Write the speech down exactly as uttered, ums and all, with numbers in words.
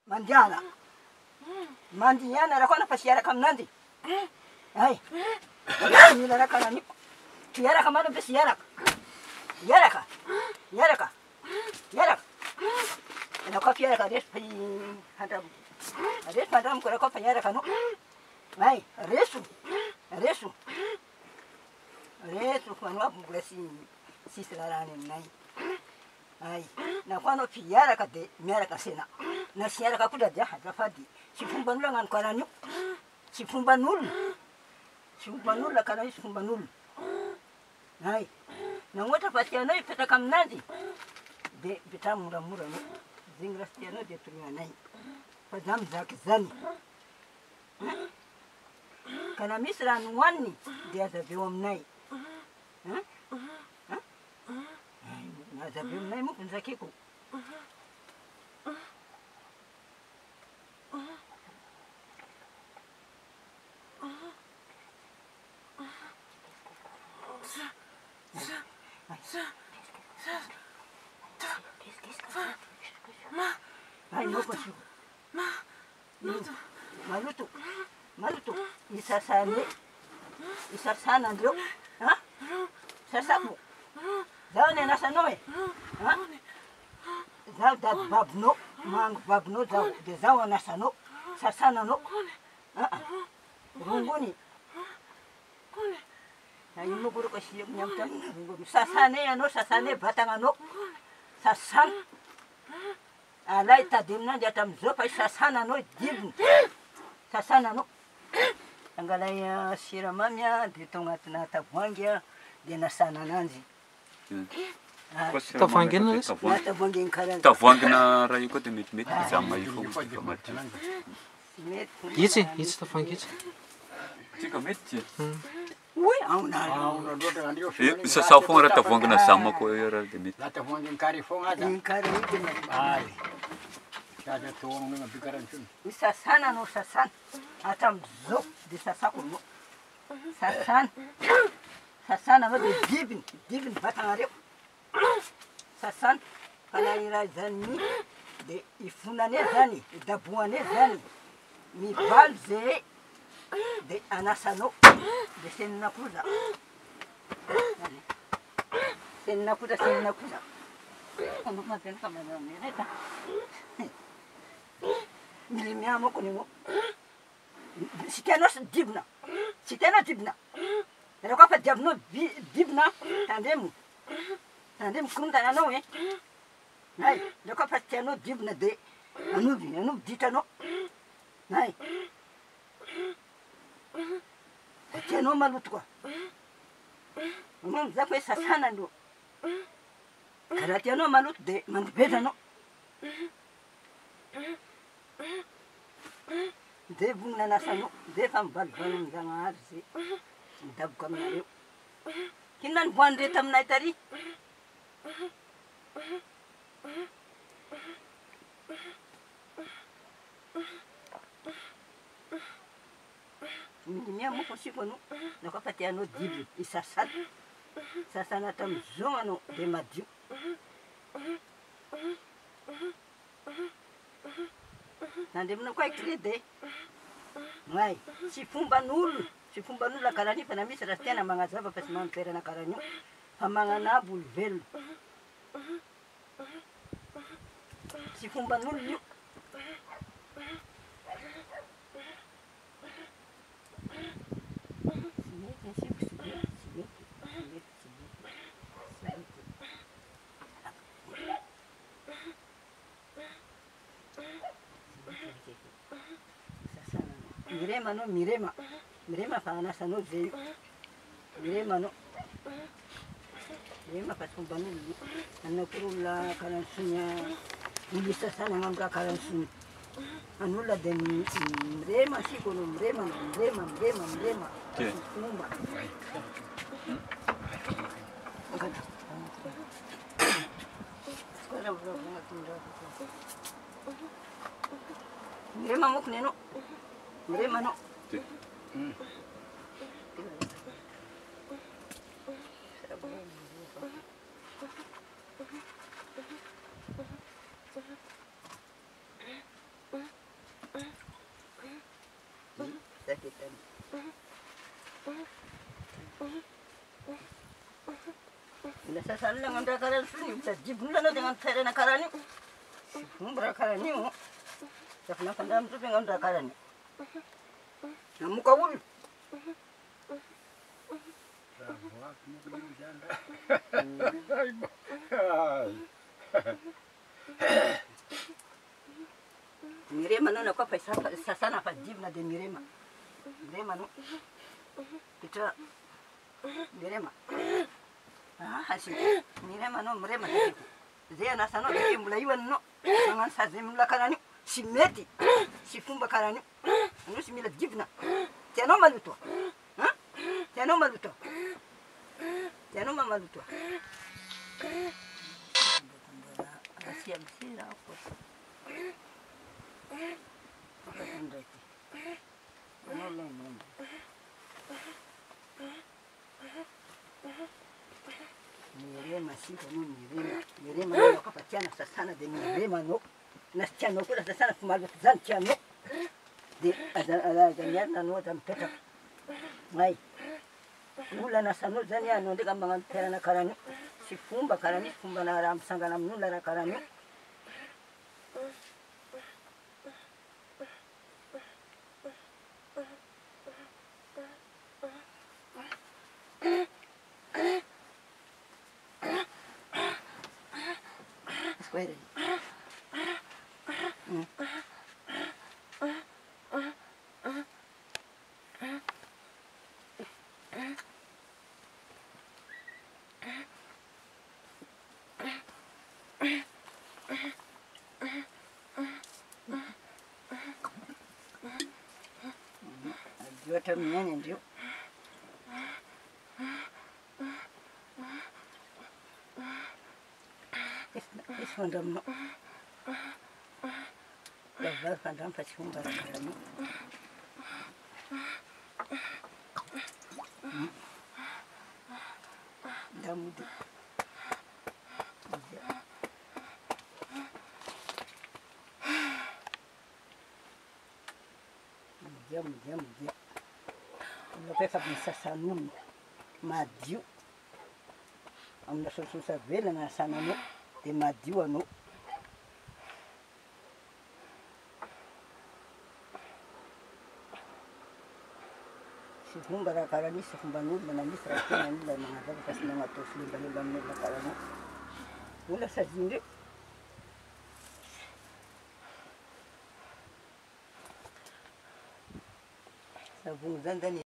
mandiana mandiana rakona pasiara kamnandi ai ni la rakana ni tiara kamano pasiara yaraka yaraka yaraka na kopi yaraka des pai hada des padam ko kopi yaraka no ai resu resu resu kwa no blesi sislarane nai ai na kwano piara kate miara kasena na siara kakuda dia hafadi sifumba nula ngan kwaranyu sifumba nul sifumba nul la kana sifumba nul ai na ngota patia nai peta kamnandi de bitamura mura no zingrastia no de tunya nai padam zak zani kana misra nwani dia za biom nai ha هذا بيوم نايم ممكن زكيكو malutu malutu isasane isasana ndio ha sasamu Zao ne nasa noe, ha? Zao da babno, mang babno zao, de zao nasa no, sasana no, ah, runguni. Na yumu guru kasi yung nyamtan, runguni. Sasane ano, sasane batang ano, sasan. Alay tadimna jatam zopa sasana no, dibn, sasana no. Anggalay uh, siramamya, dito nga tinatabuangya, dinasana nanzi. Tavoangina Tavoangina raha io koa dia metimety izy amin'ny maha io foana Itsy, itsy tavoangy itsy. Tsika mety tia. Sasao foana raha tavoangina zama koa io raha dia mety. Raha tavoangina kary foana aza. Kary Ay. Sady atao amin'ny bikarantsony. Sasana no sasana. Hatramin'izao dia sasako no. Sasana. Sasana no dia dibiny, dibiny vatanareo. Sasana, fanahira zany dia ifonane zany, idaboane zany. Mivaly zay dia anasanao, dia senina koza. Senina koza, senina koza. Ano mateny ka manamay reta. Milimia mo kunin mo. Si tianao sy dibina, si tianao dibina. Raha koa fa diavinao dibina, tandremo. Tandremo korontananao e. Ay, raha koa fa tianao dibina dia anovy, anovy ditranao. Ay. Tianao maloto koa. Manao zako hoe sasana aloha. Ka raha tianao maloto dia mandovezanao. Dia vonona anasanao, dia efa mivalivaly amin'ny Zagnahary zay. Midaboka aminareo. Kinona ny voany reto aminay tary? Milimia mo posiko anao. Na koa fa tianao diby isasana. Sasana hatramin'izao anao dia madio. Nandreminao koa ikredy. Ay, tsy fomban'olona. Tsy fomban'olona karaha io fa na misy raha tiana magnazava fa tsy manana toerana karaha io. Fa magnanabo olo velona. Tsy fomban'olona io. Tsy mety asiko, tsy mety, tsy mety, tsy mety, tsy mety, tsy mety. Sasana anao. Mirema anao, mirema. Mirema fa anasanao zay io. Mirema anao. Mirema fa tsy fomban'olona io. Anakoro olona karantsony olo sasana agnano raha karantsony. An'olona dia mirema siko anao, mirema, mirema, mirema, mirema. Fomba. Mirema moko ni anao. Mirema anao. Ila sasa lang ang dakaran suni sa jibula na dengan tere na karani. Mumbra karani mo. Sa na kandam tu pengang dakaran. Namu kawul. Mirema no na kwa paisa sasa na pa jibna de mirema. Mirema no. Kita mirema. Ah, hasil. Mirema no mirema. Zia na sano de mulaiwan no. Sangan sa zimla karani. Simeti. Sifumba karani. Anu simila jibna. Tiano maluto. Ha? Tiano maluto. Tiano maluto. Asia msira hapo. Ndaki. No no no. Mirema siko no mirema. Mirema no kapatiana sasana de mirema no. Nasichano kula sasana kumalu zanchano. De ada ada no tampeta. Mai. Mula na sanu zania no de kambangan tera na karani. Sifumba karani fumba na ram sangana mula na karani. Square. Mm. Yo también en yo. Es cuando no. La verdad cuando han pasado un barco no. Da mudo. Dia dia dia. Lo que fa pensar sanum. Madiu. Amna so so sa vela na sanamo. De madiu ano. Sifumba ra karani sifumba nula na misra kina nula mga dapat kasi mga tosli balugan nula karani. Wala sa jindi. Sa bungzan dani.